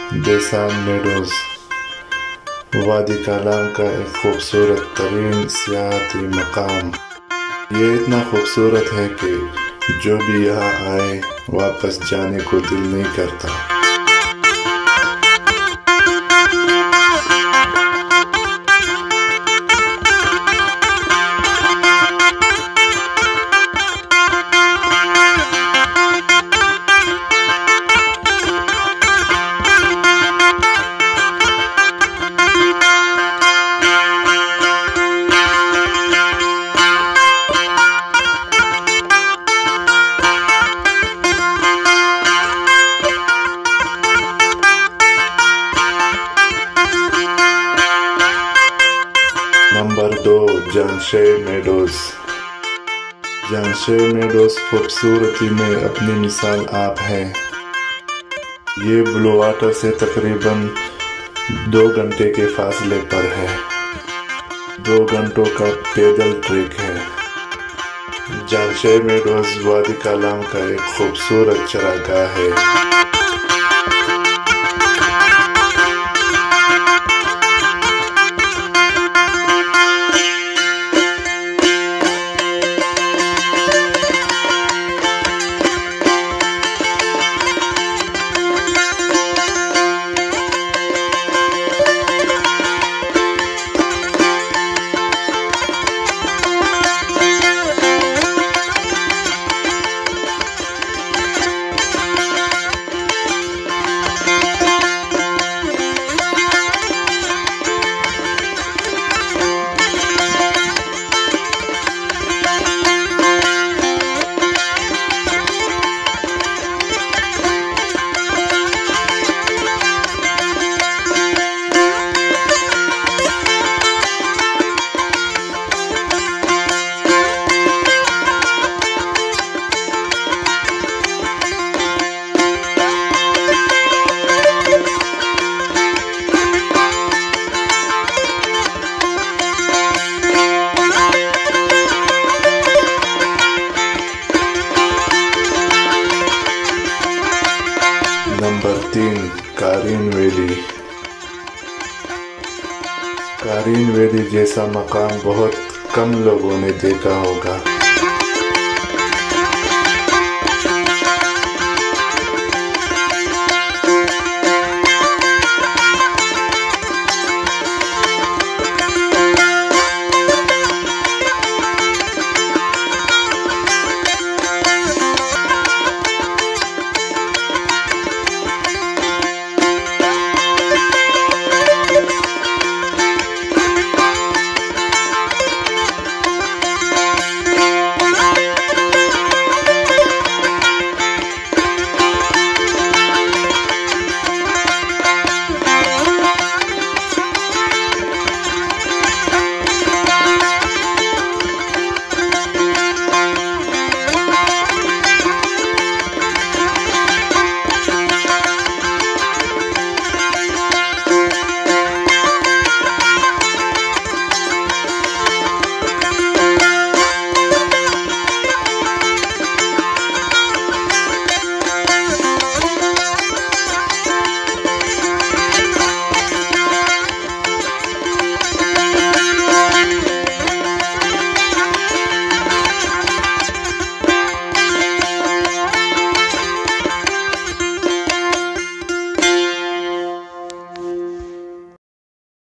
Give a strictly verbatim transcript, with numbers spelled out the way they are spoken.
डेसान meadows वादी कालाम का एक खूबसूरत तरीन सियाहती मकाम। ये इतना खूबसूरत है कि जो भी यहाँ आए वापस जाने को दिल नहीं करता। नंबर दो, जानशे मेडोज। जानशे मेडोज खूबसूरती में अपनी मिसाल आप है। ये ब्लू वाटर से तकरीबन दो घंटे के फासले पर है। दो घंटों का पैदल ट्रैक है। जानशे मेडोज वादी कालाम का एक खूबसूरत चरागाह है। नंबर तीन, कारीन वैली। कारीन वैली जैसा मकाम बहुत कम लोगों ने देखा होगा।